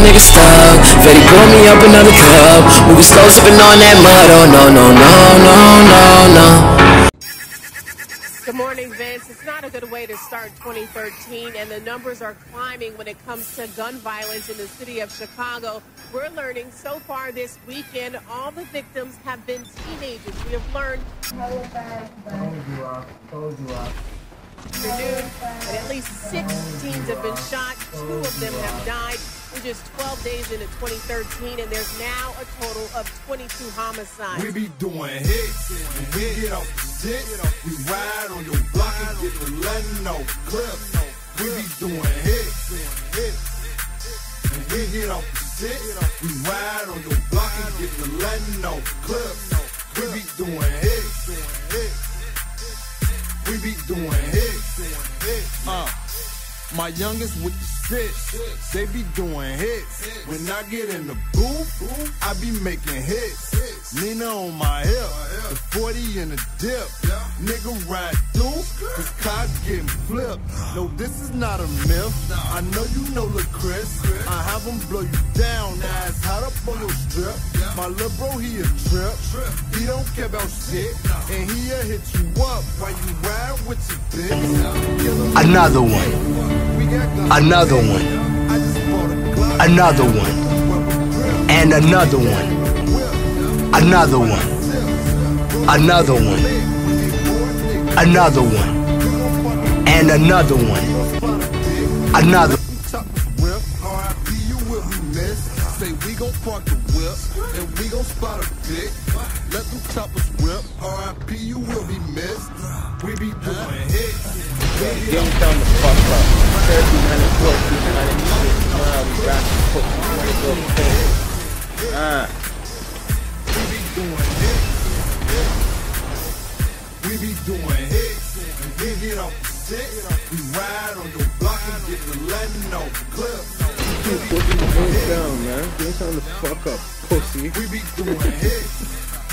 nigga stuck. Fetty pour me up another cup. Moving slow, sipping on that mud. Oh no, no, no, no, no, no. Good morning, Vince. It's not a good way to start 2013, and the numbers are climbing when it comes to gun violence in the city of Chicago. We're learning so far this weekend, all the victims have been teenagers. We have learned afternoon that at least 6 teens have been shot. 2 of them have died. We're just 12 days into 2013, and there's now a total of 22 homicides. We be doing hits, and we get off the shit. We ride on your block and get the Latino clips. We be doing hits, and we get off the shit. We ride on your block and get the Latino clips. We be doing hits, we be doing hits. My youngest with the six, they be doing hits. When I get in the booth, I be making hits. Nina on my hip, the 40 in the dip. Nigga ride through, his car's getting flipped. No, this is not a myth. I know you know Lil Chris. I have him blow you down, ass hot up on your strip. My lil' bro, he a trip. He don't care about shit, and he'll hit you up while you ride with your bitch. Another one. Another one. Another one. And another one. Another one. Another one. Another one. And another one. Another. Say we gon' park the whip, and we gon' spot a bitch. Let them choppers whip. R.I.P. you will be missed. We be doing hits. Get him down the fuck up. 1,300 close, 296 miles. We rock the foot. We be doing hits. We be doing hits. And we get off the shit. We ride on your block and get the Latino clips. Keep putting the hands down, man. Get him down the fuck up, pussy. We be doing hits.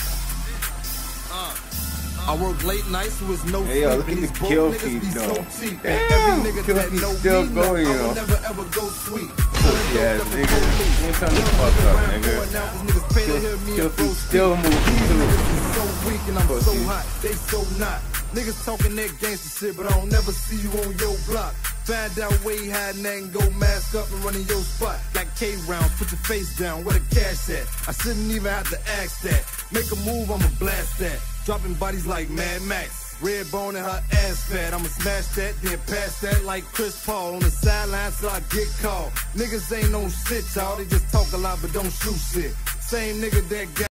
I work late nights, so it's no hey, yo, look at the kill feed, though. Damn, kill feed still going, you know. Pussy ass nigga. Get him down the fuck up, nigga. Kill feed still moving, too. So weak and I'm so hot, they so not. Niggas talking that gangster shit, but I don't never see you on your block. Find out where he hiding at and go mask up and run in your spot. Got K rounds, put your face down, where the cash at? I shouldn't even have to ask that. Make a move, I'ma blast that. Dropping bodies like Mad Max. Red bone and her ass fat. I'ma smash that, then pass that like Chris Paul on the sideline till I get called. Niggas ain't no shit, y'all. They just talk a lot but don't shoot shit. Same nigga that got